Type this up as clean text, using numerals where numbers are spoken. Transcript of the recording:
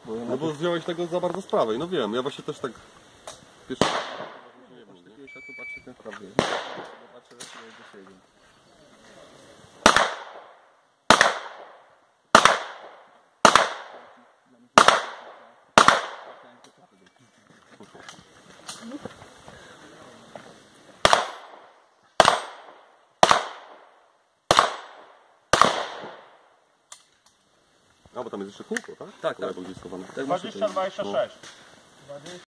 No bo wziąłeś tego za bardzo z prawej, no wiem, ja właśnie też tak... Pierwszy... Masz takiego światła, patrzę ten prawy. Zobaczę, że się do siebie. A, bo tam jest jeszcze kółko, tak? Tak, tak. Gdzieś schowane. Tak, 20-26.